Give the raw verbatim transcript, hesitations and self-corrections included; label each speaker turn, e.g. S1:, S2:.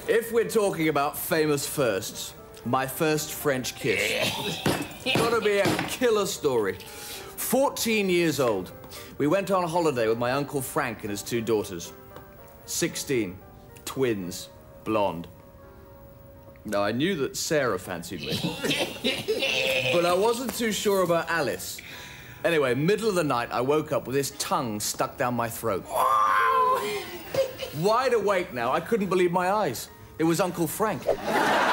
S1: If we're talking about famous firsts, my first French kiss. Gotta be a killer story. fourteen years old. We went on holiday with my Uncle Frank and his two daughters. sixteen. Twins. Blonde. Now, I knew that Sarah fancied me. But I wasn't too sure about Alice. Anyway, middle of the night, I woke up with his tongue stuck down my throat. Wide awake now, I couldn't believe my eyes. It was Uncle Frank.